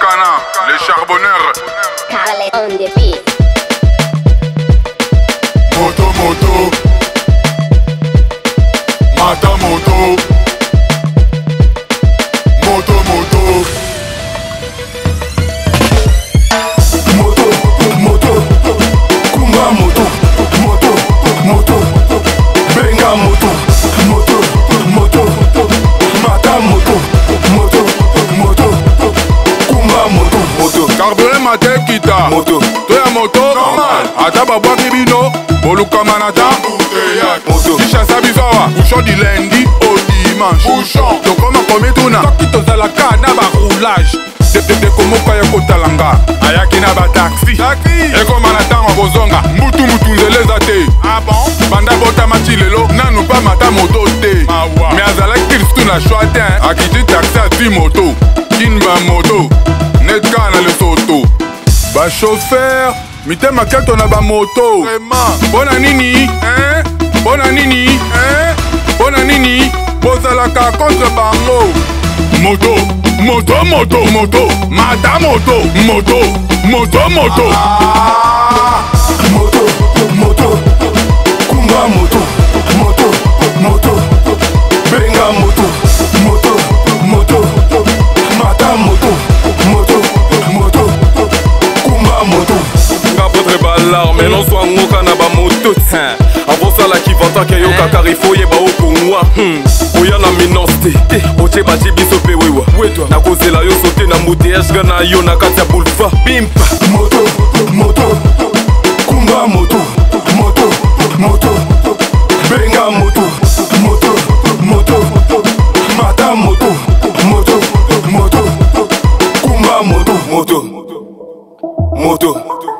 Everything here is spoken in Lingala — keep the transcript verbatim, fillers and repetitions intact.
Cana, les charbonneurs. Carlet on the beat. Moto, moto. Mata moto. Moto, moto. Moto, moto. Kumba moto. Moto, moto. Benga moto. Moto, moto. Mata moto. Moto, moto. Kumba moto. Moto. Carburant mate kita. Moto. Toya moto. Normal. Ata babwa kibino. Boluka manata. Moto. Kisha sabizawa. Bouchon du lundi au dimanche. Bouchon. Tokoma kometuna. Toki tozalaka na ba roulage. Tete komoka ya kotalanga. Ayaki na ba taxi. Taxi. Ekoma na tango kozonga. Mutu mutu nzeleza te. Ah bon? Banda bota mati lelo. Nanu pa mata moto te. Mawa. Mais azalaki kirstu na choix te. Akiti taxi ati moto. Kinba moto. Netka na lesoto. Ba chauffeur. Mitema keto na ba moto. Vraiment. Bona nini? Hein? Bona nini? Hein? Bona nini? Bozalaka contre bango. Moto, moto, moto, moto. Mata moto, moto, moto, moto. Ah, moto, moto. Kumba moto. Moto, moto. Benga moto. Moto, moto. Mata moto. Moto, moto. Kumba moto. Kapotre balarme non soit ngoka na ba moto. Avant ça la qui vanta ke yo kakarifo ye ba okungwa. Oya na minosti. Oche ba jibiso pe wewa. Na kozela yo sauter na moutillage gana yo na kati ya boulevard. Bimpa. Moto, moto. Kumba moto. Moto, moto. Benga moto. Moto, moto. Mata moto. Moto, moto. Kumba moto. Moto, moto.